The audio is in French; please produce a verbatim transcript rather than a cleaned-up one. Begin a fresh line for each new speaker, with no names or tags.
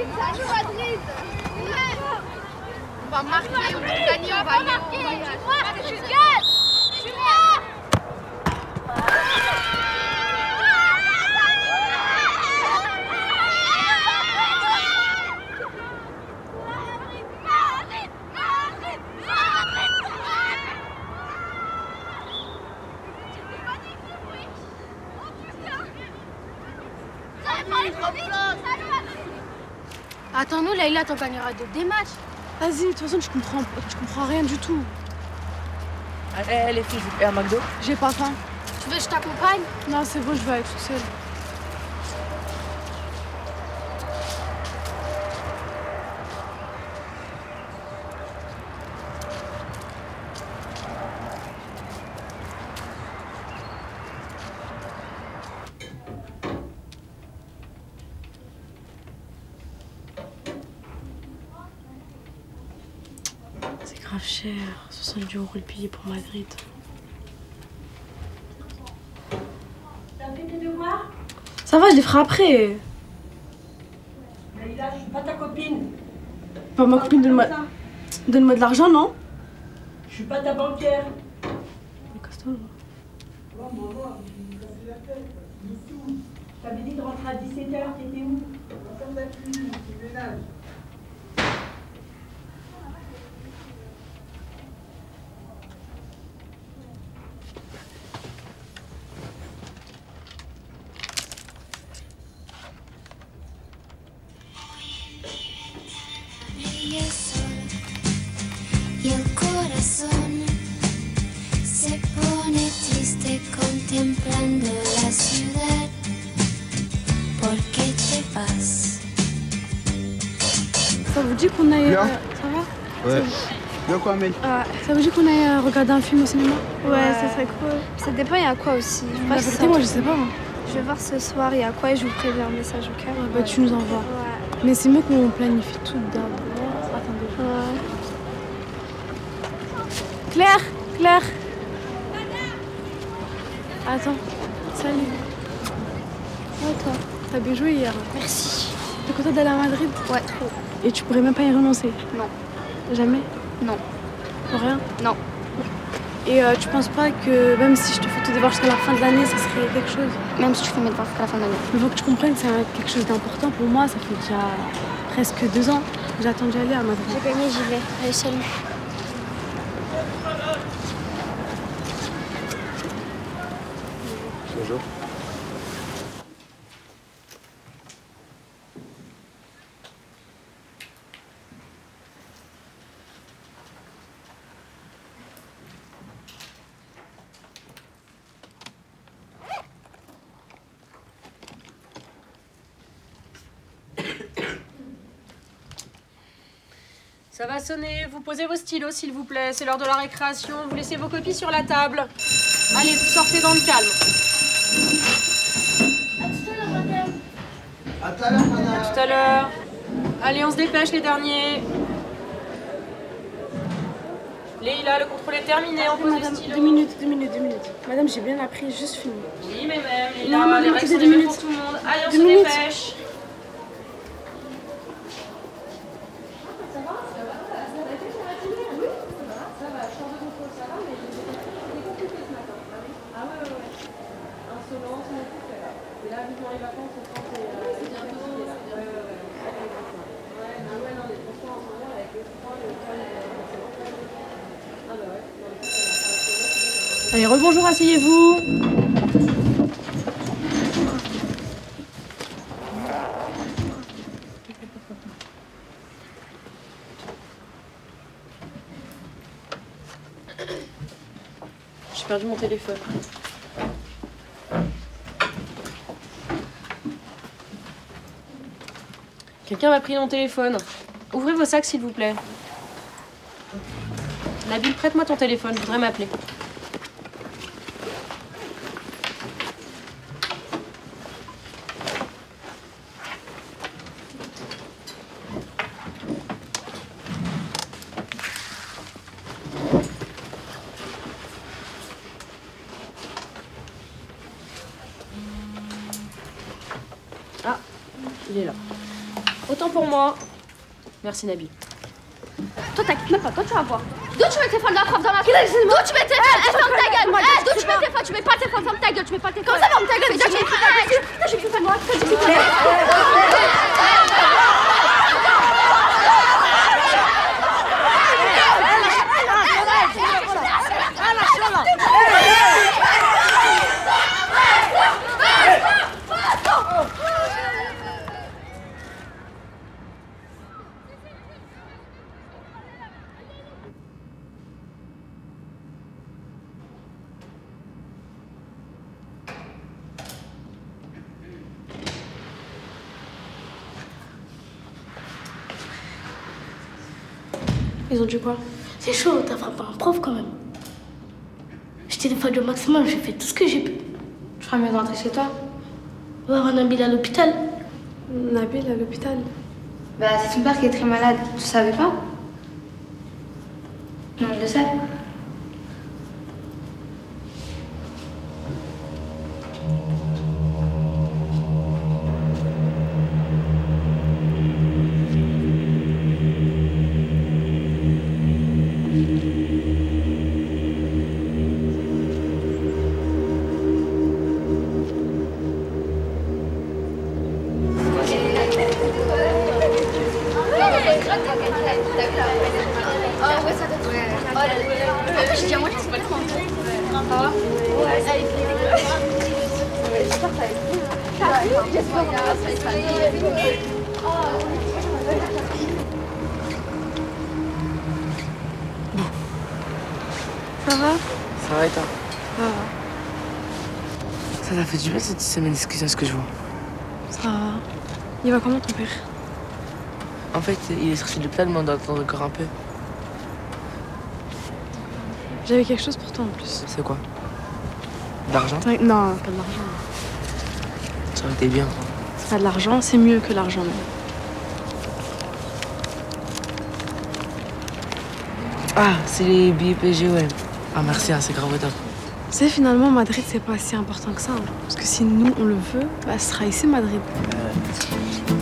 Salut Madrid. On va marquer, on va gagner, on va marquer. Tu marques, tu gagnes. Tu marques.
Attends-nous, Leïla, t'en gagneras d'autres des matchs.
Vas-y, de toute façon, je comprends, je comprends rien du tout.
Allez, les filles, je vous fais un McDo.
J'ai pas faim.
Tu veux que je t'accompagne?
Non, c'est bon, je vais aller toute seule. C'est grave cher, soixante-dix euros le billet pour Madrid.
T'as fait tes devoirs?
Ça va, je les ferai après.
Leïla, je suis pas ta copine.
Pas ma copine, donne-moi donne-moi de l'argent, non?
Je suis pas ta banquière.
Casse-toi.
Bon, bon, bon, je vais me casser la tête. Dessous. Je t'avais dit de rentrer à dix-sept heures, t'étais où? Dans la cuisine, c'est le ménage.
Y el corazón se pone triste contemplando la ciudad. ¿Por qué te vas?
Ça vous dit qu'on aille...
Bien.
Euh, ça va?
Ouais. Bien quoi, mec?
Ah, ça vous dit qu'on aille euh, regarder un film au cinéma?
Ouais, ouais, ça serait cool. Ça dépend, il y a quoi aussi. Je
La vérité, moi, je sais pas. Hein.
Je vais voir ce soir, il y a quoi et je vous préviens un message au cas.
Bah,
ouais.
tu nous envoies.
Ouais.
Mais c'est mieux qu'on planifie tout d'abord. Attendez.
Ouais.
Claire, Claire. Attends, salut.
Ouais, toi.
T'as bien joué hier.
Merci.
T'es contente d'aller à Madrid?
Ouais, trop.
Et tu pourrais même pas y renoncer?
Non.
Jamais?
Non.
Pour rien?
Non.
Et euh, tu penses pas que même si je te fais tout devoir jusqu'à la fin de l'année, ça serait quelque chose?
Même si tu fais mes devoirs jusqu'à la fin de l'année.
Il faut que tu comprennes que c'est quelque chose d'important pour moi. Ça fait déjà presque deux ans. J'attends d'y aller à Madrid.
J'ai gagné, j'y vais. Allez, salut.
Bonjour.
Ça va sonner. Vous posez vos stylos, s'il vous plaît. C'est l'heure de la récréation. Vous laissez vos copies sur la table. Allez, vous sortez dans le calme.
À tout à l'heure, madame.
À tout à l'heure. Allez, on se dépêche, les derniers. Leïla, le contrôle est terminé. On pose les
Madame,
stylos.
deux minutes, deux minutes, deux minutes. Madame, j'ai bien appris, juste fini.
Oui, mais même.
Non,
Leïla,
madame,
les règles
posez
sont
deux
les mêmes
minutes.
pour tout le monde. Allez, on
Deux
se
minutes.
dépêche.
Allez, rebonjour, asseyez-vous.
J'ai perdu mon téléphone. Quelqu'un m'a pris mon téléphone. Ouvrez vos sacs, s'il vous plaît. Nabil, prête-moi ton téléphone, je voudrais m'appeler. Ah, il est là. Autant pour moi. Merci Nabil.
Toi, t'inquiète même pas, toi, tu vas voir. D'où tu mets tes fans de la prof dans la classe? D'où tu mets tes fans? Eh, ferme ta gueule! Eh, d'où tu mets tes fans? Tu mets pas tes fans, ferme ta gueule, tu mets pas tes fans. Comment ça, ferme ta gueule? J'ai plus de j'ai plus de moi.
Ils ont dit quoi?
C'est chaud, t'as frappé un prof quand même. J'étais défendu au maximum, j'ai fait tout ce que j'ai pu.
Tu feras mieux de rentrer chez toi.
On va voir Nabil à l'hôpital.
Nabil à l'hôpital?
Bah, c'est ton père qui est très malade. Tu savais pas? Non, je le sais.
Ça va?
Ça va et toi?
Ça va.
Ça t'a fait du bien cette semaine, excuse-moi ce que je vois.
Ça va. Il va comment ton père?
En fait, il est sorti de l'hôpital, mais on doit attendre encore un peu.
J'avais quelque chose pour toi en plus.
C'est quoi? De l'argent?
Non, pas de l'argent.
Ça aurait été bien.
C'est pas de l'argent, c'est mieux que l'argent.
Ah, c'est les billets P S G, ouais. Ah merci, hein, c'est grave top.
Tu sais, finalement, Madrid, c'est pas si important que ça. Hein. Parce que si nous, on le veut, bah, ce sera ici, Madrid.
Euh...